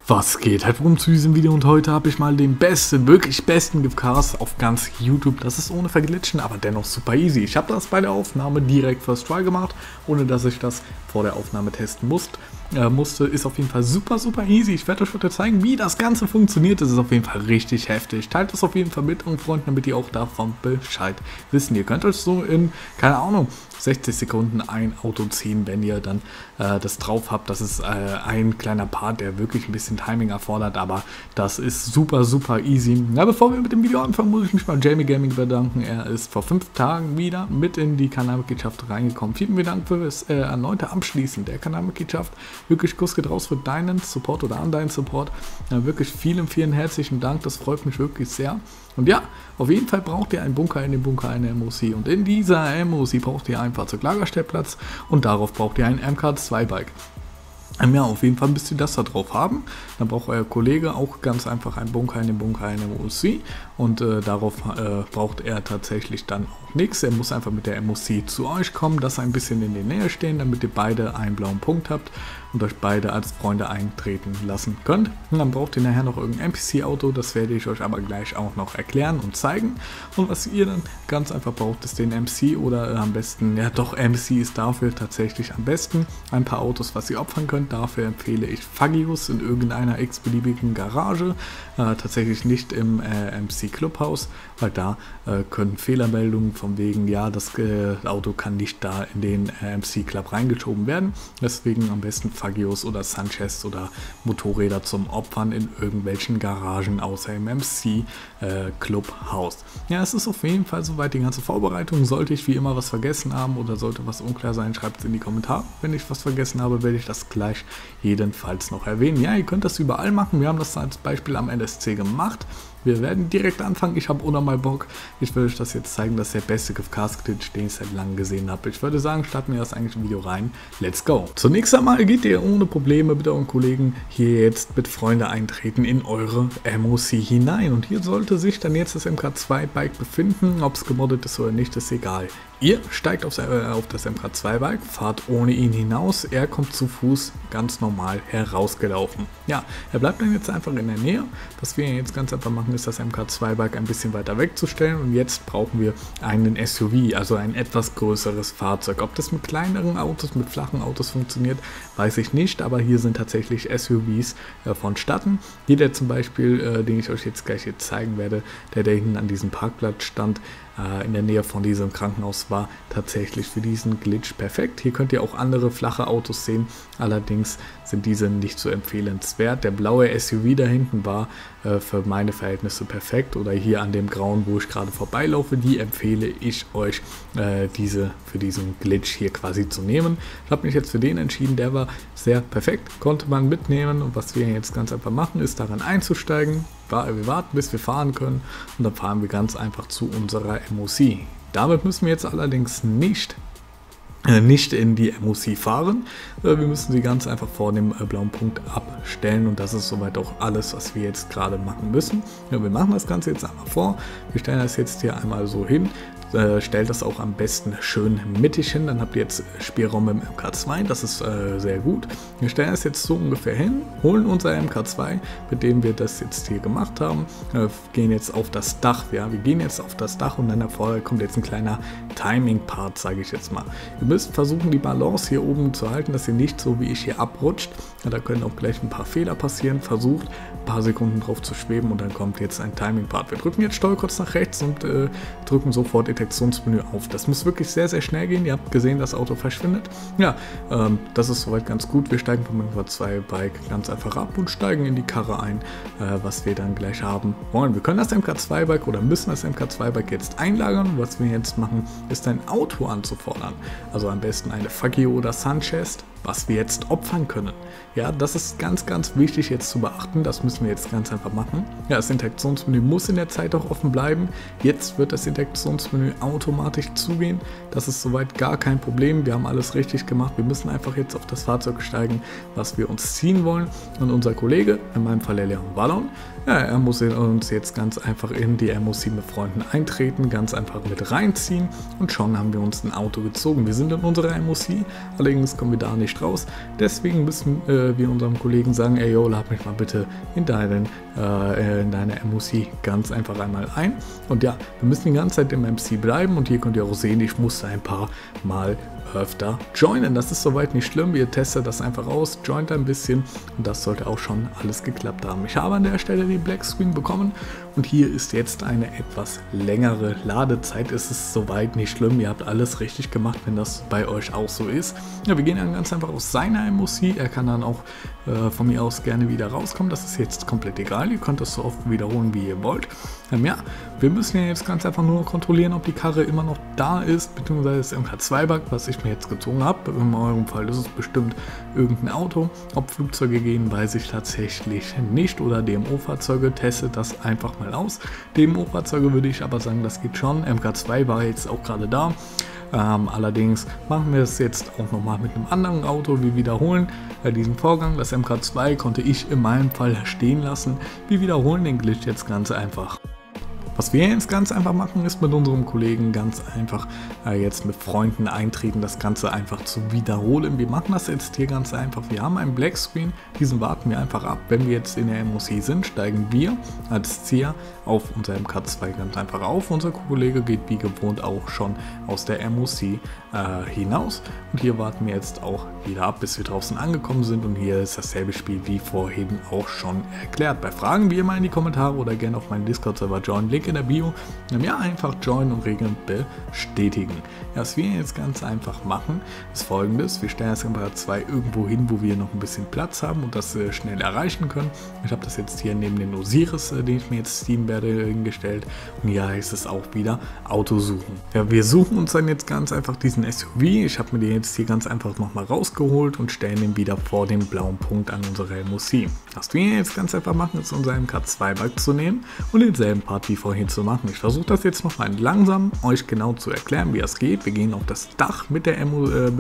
Was geht? Halt rum zu diesem Video und heute habe ich mal den besten, wirklich besten Giftcast auf ganz YouTube. Das ist ohne Verglitschen, aber dennoch super easy. Ich habe das bei der Aufnahme direkt First Try gemacht, ohne dass ich das vor der Aufnahme testen musste. Ist auf jeden Fall super easy. Ich werde euch heute zeigen, wie das Ganze funktioniert. Das ist auf jeden Fall richtig heftig. Teilt das auf jeden Fall mit euren Freunden, damit ihr auch davon Bescheid wissen. Ihr könnt euch so in, keine Ahnung, 60 Sekunden ein Auto ziehen, wenn ihr dann das drauf habt. Das ist ein kleiner Part, der wirklich ein bisschen Timing erfordert, aber das ist super easy. Na, bevor wir mit dem Video anfangen, muss ich mich bei Jamie Gaming bedanken. Er ist vor 5 Tagen wieder mit in die Kanalmitgliedschaft reingekommen. Vielen Dank für das erneute Abschließen der Kanalmitgliedschaft. Wirklich Kuss geht raus für deinen Support oder an deinen Support. Wirklich vielen herzlichen Dank. Das freut mich wirklich sehr. Und ja, auf jeden Fall braucht ihr einen Bunker, in dem Bunker eine MOC. Und in dieser MOC braucht ihr einen Fahrzeuglagerstellplatz und darauf braucht ihr ein MK2-Bike. Ja, auf jeden Fall müsst ihr das da drauf haben. Dann braucht euer Kollege auch ganz einfach einen Bunker, in dem Bunker eine MOC. Und darauf braucht er tatsächlich dann auch nichts. Er muss einfach mit der MOC zu euch kommen, das ein bisschen in der Nähe stehen, damit ihr beide einen blauen Punkt habt und euch beide als Freunde eintreten lassen könnt. Und dann braucht ihr nachher noch irgendein NPC-Auto, das werde ich euch aber gleich auch noch erklären und zeigen. Und was ihr dann ganz einfach braucht, ist den MC oder am besten, ja doch, MC ist dafür tatsächlich am besten. Ein paar Autos, was ihr opfern könnt. Dafür empfehle ich Fagius in irgendeiner x-beliebigen Garage, tatsächlich nicht im MC Clubhaus, weil da können Fehlermeldungen von wegen, ja, das Auto kann nicht da in den MC Club reingeschoben werden. Deswegen am besten Fagius oder Sanchez oder Motorräder zum Opfern in irgendwelchen Garagen außer im MC Clubhaus. Ja, es ist auf jeden Fall soweit die ganze Vorbereitung. Sollte ich wie immer was vergessen haben oder sollte was unklar sein, schreibt es in die Kommentare. Wenn ich was vergessen habe, werde ich das gleich jedenfalls noch erwähnen. Ja, ihr könnt das überall machen. Wir haben das als Beispiel am NSC gemacht. Wir werden direkt anfangen. Ich habe unnormal Bock. Ich will euch das jetzt zeigen, dass der beste Giftcast-Glitch, den ich seit langem gesehen habe. Ich würde sagen, starten wir das eigentliche Video rein. Let's go! Zunächst einmal geht ihr ohne Probleme mit euren Kollegen hier jetzt mit Freunde eintreten in eure MOC hinein. Und hier sollte sich dann jetzt das MK2-Bike befinden. Ob es gemoddet ist oder nicht, ist egal. Ihr steigt auf das MK2-Bike, fahrt ohne ihn hinaus. Er kommt zu Fuß ganz normal herausgelaufen. Ja, er bleibt dann jetzt einfach in der Nähe. Was wir jetzt ganz einfach machen, ist das MK2-Bike ein bisschen weiter wegzustellen. Und jetzt brauchen wir einen SUV, also ein etwas größeres Fahrzeug. Ob das mit kleineren Autos, mit flachen Autos funktioniert, weiß ich nicht. Aber hier sind tatsächlich SUVs vonstatten. Hier der zum Beispiel, den ich euch jetzt gleich zeigen werde, der hinten an diesem Parkplatz stand, in der Nähe von diesem Krankenhaus, war tatsächlich für diesen Glitch perfekt. Hier könnt ihr auch andere flache Autos sehen, allerdings sind diese nicht so empfehlenswert. Der blaue SUV da hinten war für meine Verhältnisse perfekt, oder hier an dem grauen, wo ich gerade vorbeilaufe, die empfehle ich euch, diese für diesen Glitch hier quasi zu nehmen. Ich habe mich jetzt für den entschieden, der war sehr perfekt, konnte man mitnehmen, und was wir jetzt ganz einfach machen, ist daran einzusteigen. Wir warten, bis wir fahren können, und dann fahren wir ganz einfach zu unserer MOC. Damit müssen wir jetzt allerdings nicht in die MOC fahren. Wir müssen sie ganz einfach vor dem blauen Punkt abstellen, und das ist soweit auch alles, was wir jetzt gerade machen müssen. Ja, wir machen das Ganze jetzt einmal vor. Wir stellen das jetzt hier einmal so hin. Stellt das auch am besten schön mittig hin, dann habt ihr jetzt Spielraum im MK2, das ist sehr gut. Wir stellen das jetzt so ungefähr hin, holen unser MK2, mit dem wir das jetzt hier gemacht haben, gehen jetzt auf das Dach, ja, wir gehen jetzt auf das Dach, und dann davor kommt jetzt ein kleiner Timing-Part, sage ich jetzt mal. Ihr müsst versuchen, die Balance hier oben zu halten, dass ihr nicht so wie ich hier abrutscht. Ja, da können auch gleich ein paar Fehler passieren. Versucht, ein paar Sekunden drauf zu schweben, und dann kommt jetzt ein Timing-Part. Wir drücken jetzt Steuerkreuz nach rechts und drücken sofort Detektionsmenü auf. Das muss wirklich sehr schnell gehen. Ihr habt gesehen, das Auto verschwindet. Ja, das ist soweit ganz gut. Wir steigen vom MK2-Bike ganz einfach ab und steigen in die Karre ein, was wir dann gleich haben wollen. Wir können das MK2-Bike oder müssen das MK2-Bike jetzt einlagern. Was wir jetzt machen, ist ein Auto anzufordern. Also am besten eine Fagio oder Sanchez, was wir jetzt opfern können. Ja, das ist ganz wichtig jetzt zu beachten. Das müssen wir jetzt ganz einfach machen. Ja, das Interaktionsmenü muss in der Zeit auch offen bleiben. Jetzt wird das Interaktionsmenü automatisch zugehen. Das ist soweit gar kein Problem. Wir haben alles richtig gemacht. Wir müssen einfach jetzt auf das Fahrzeug steigen, was wir uns ziehen wollen. Und unser Kollege, in meinem Fall der Leon Ballon, ja, er muss uns jetzt ganz einfach in die MOC mit Freunden eintreten, ganz einfach mit reinziehen, und schon haben wir uns ein Auto gezogen. Wir sind in unserer MOC, allerdings kommen wir da nicht nicht raus. Deswegen müssen wir unserem Kollegen sagen, ey yo, lad mich mal bitte in deine MOC ganz einfach einmal ein. Und ja, wir müssen die ganze Zeit im MC bleiben und hier könnt ihr auch sehen, ich musste ein paar Mal öfter joinen. Das ist soweit nicht schlimm, ihr testet das einfach aus, joint ein bisschen und das sollte auch schon alles geklappt haben. Ich habe an der Stelle den Black Screen bekommen und hier ist jetzt eine etwas längere Ladezeit. Es ist soweit nicht schlimm, ihr habt alles richtig gemacht, wenn das bei euch auch so ist. Ja, wir gehen dann ganz einfach aus seiner MOC, er kann dann auch von mir aus gerne wieder rauskommen, das ist jetzt komplett egal, ihr könnt das so oft wiederholen, wie ihr wollt. Ja, wir müssen ja jetzt ganz einfach nur kontrollieren, ob die Karre immer noch da ist, beziehungsweise das MK2-Bug, was ich mir jetzt gezogen habe. In eurem Fall ist es bestimmt irgendein Auto. Ob Flugzeuge gehen, weiß ich tatsächlich nicht. Oder DMO-Fahrzeuge, testet das einfach mal aus. DMO-Fahrzeuge würde ich aber sagen, das geht schon. MK2 war jetzt auch gerade da. Allerdings machen wir es jetzt auch nochmal mit einem anderen Auto. Wir wiederholen diesen Vorgang. Das MK2 konnte ich in meinem Fall stehen lassen. Wir wiederholen den Glitch jetzt ganz einfach. Was wir jetzt ganz einfach machen, ist mit unserem Kollegen ganz einfach jetzt mit Freunden eintreten, das Ganze einfach zu wiederholen. Wir machen das jetzt hier ganz einfach. Wir haben einen Black Screen, diesen warten wir einfach ab. Wenn wir jetzt in der MOC sind, steigen wir als Zieher auf unser MK2 ganz einfach auf. Unser Kollege geht wie gewohnt auch schon aus der MOC hinaus. Und hier warten wir jetzt auch wieder ab, bis wir draußen angekommen sind. Und hier ist dasselbe Spiel wie vorhin auch schon erklärt. Bei Fragen wie immer in die Kommentare oder gerne auf meinen Discord-Server joinen. Link in der Bio. Ja, einfach joinen und Regeln bestätigen. Ja, was wir jetzt ganz einfach machen, ist folgendes. Wir stellen das MK2 irgendwo hin, wo wir noch ein bisschen Platz haben und das schnell erreichen können. Ich habe das jetzt hier neben den Osiris, den ich mir jetzt ziehen werde, hingestellt. Und hier heißt es auch wieder Auto suchen. Ja, wir suchen uns dann jetzt ganz einfach diesen SUV. Ich habe mir den jetzt hier ganz einfach nochmal rausgeholt und stellen den wieder vor den blauen Punkt an unserer MOC. Was wir jetzt ganz einfach machen, ist unser MK2-Bug zu nehmen und denselben Part wie vorhin zu machen. Ich versuche das jetzt nochmal langsam euch genau zu erklären, wie es geht. Wir gehen auf das Dach mit dem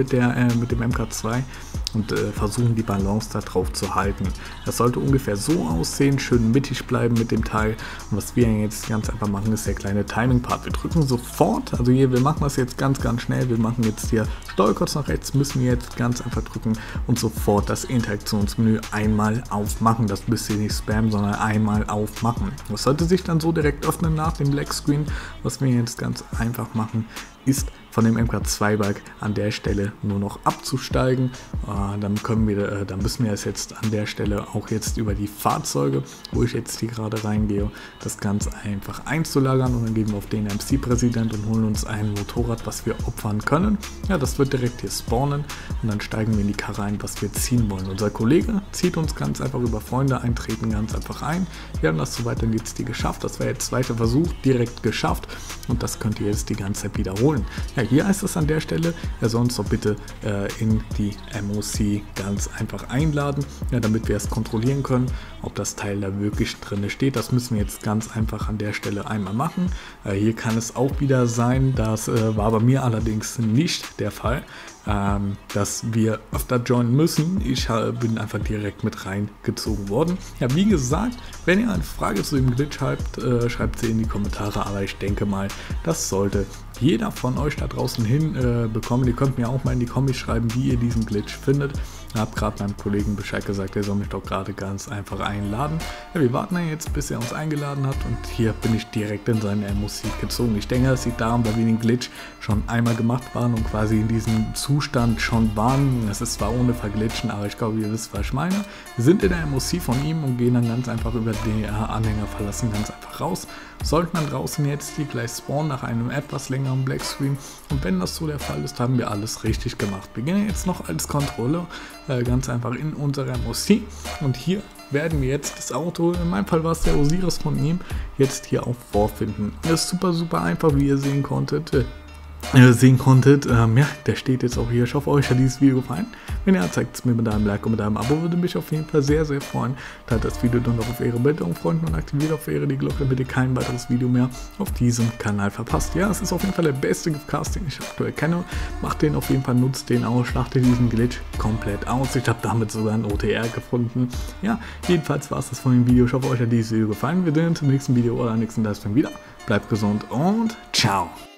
MK2 und versuchen die Balance da drauf zu halten. Das sollte ungefähr so aussehen, schön mittig bleiben mit dem Teil. Und was wir jetzt ganz einfach machen, ist der kleine Timing-Part. Wir drücken sofort, also hier, wir machen das jetzt ganz schnell. Wir machen jetzt hier Steuer kurz nach rechts, müssen wir jetzt ganz einfach drücken und sofort das Interaktionsmenü einmal aufmachen. Das müsst ihr nicht spammen, sondern einmal aufmachen. Das sollte sich dann so direkt öffnen nach dem Black Screen. Was wir jetzt ganz einfach machen, ist von dem MK2-Bug an der Stelle nur noch abzusteigen. Dann müssen wir es jetzt an der Stelle auch jetzt über die Fahrzeuge, wo ich jetzt hier gerade reingehe, das Ganze einfach einzulagern und dann gehen wir auf den MC-Präsident und holen uns ein Motorrad, was wir opfern können. Ja, das wird direkt hier spawnen und dann steigen wir in die Karre ein, was wir ziehen wollen. Unser Kollege zieht uns ganz einfach über Freunde eintreten ganz einfach ein. Wir haben das soweit dann jetzt hier geschafft. Das war jetzt zweiter Versuch, direkt geschafft und das könnt ihr jetzt die ganze Zeit wiederholen. Ja, hier heißt es an der Stelle, er soll uns doch bitte in die MOC ganz einfach einladen, ja, damit wir es kontrollieren können, ob das Teil da wirklich drin steht. Das müssen wir jetzt ganz einfach an der Stelle einmal machen. Hier kann es auch wieder sein, das war bei mir allerdings nicht der Fall, dass wir öfter joinen müssen. Ich bin einfach direkt mit reingezogen worden. Ja, wie gesagt, wenn ihr eine Frage zu dem Glitch habt, schreibt sie in die Kommentare, aber ich denke mal, das sollte jeder von euch da draußen hinbekommen. Ihr könnt mir auch mal in die Kommis schreiben, wie ihr diesen Glitch findet. Ich habe gerade meinem Kollegen Bescheid gesagt, er soll mich doch gerade ganz einfach einladen. Ja, wir warten jetzt, bis er uns eingeladen hat und hier bin ich direkt in seine MOC gezogen. Ich denke, es liegt daran, weil wir den Glitch schon einmal gemacht waren und quasi in diesem Zustand schon waren. Es ist zwar ohne Verglitschen, aber ich glaube, ihr wisst, was ich meine. Wir sind in der MOC von ihm und gehen dann ganz einfach über den Anhänger verlassen, ganz einfach raus. Sollten dann draußen jetzt hier gleich spawnen nach einem etwas längeren Black Screen und wenn das so der Fall ist, haben wir alles richtig gemacht. Wir gehen jetzt noch als Kontrolle ganz einfach in unserer MOC und hier werden wir jetzt das Auto, in meinem Fall war es der Osiris von ihm, jetzt hier auch vorfinden. Das ist super einfach, wie ihr sehen konntet. Ja, der steht jetzt auch hier. Ich hoffe, euch hat dieses Video gefallen. Wenn ja, zeigt es mir mit einem Like und mit einem Abo, würde mich auf jeden Fall sehr freuen. Teilt das Video dann noch auf Ehre Bilder und Freunden und aktiviert auf Ehre die Glocke, damit ihr kein weiteres Video mehr auf diesem Kanal verpasst. Ja, es ist auf jeden Fall der beste Giftcast, den ich aktuell kenne. Macht den auf jeden Fall, nutzt den aus, schlachtet diesen Glitch komplett aus. Ich habe damit sogar ein OTR gefunden. Ja, jedenfalls war es das von dem Video. Ich hoffe, euch hat dieses Video gefallen. Wir sehen uns im nächsten Video oder nächsten Livestream wieder. Bleibt gesund und ciao.